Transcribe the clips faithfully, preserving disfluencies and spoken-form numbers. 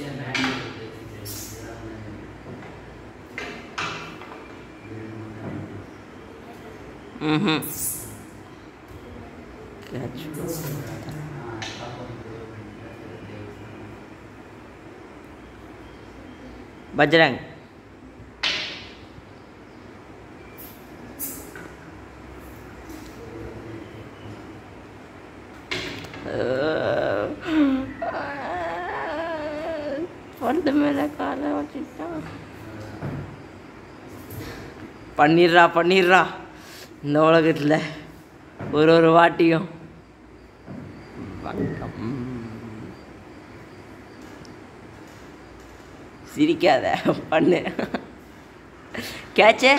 ம் கேட்ச் பஜ்ரங் பந்து மேலே காலை வச்சுட்டான். பண்ணிடுறா பண்ணிடுறா இந்த உலகத்தில் ஒரு ஒரு வாட்டியும். சிரிக்காத பண்ணு. Catch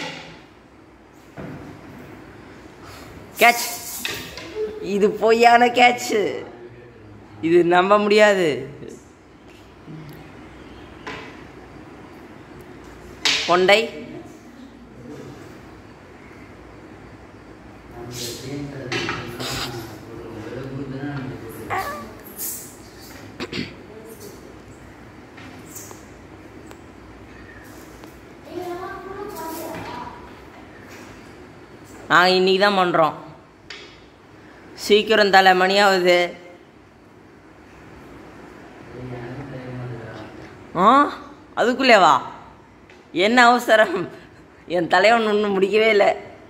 catch. இது பொய்யான கேட்சு, இது நம்ப முடியாது. கொண்டை நாங்கள் இன்றைக்கி தான் பண்ணுறோம். சீக்கிரம் தலை மணியாகுது. ஆ அதுக்குள்ளேவா? என்ன அவசரம்? என் தலைவன் ஒன்றும் முடிக்கவே இல்லை.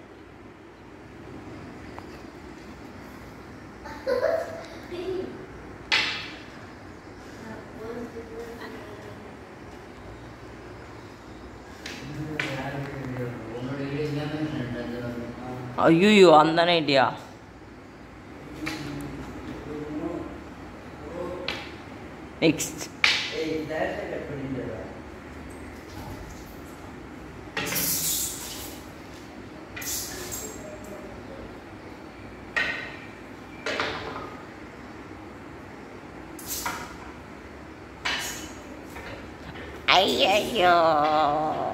ஐயோ அந்த நைட்டியா? நெக்ஸ்ட் ஐயோ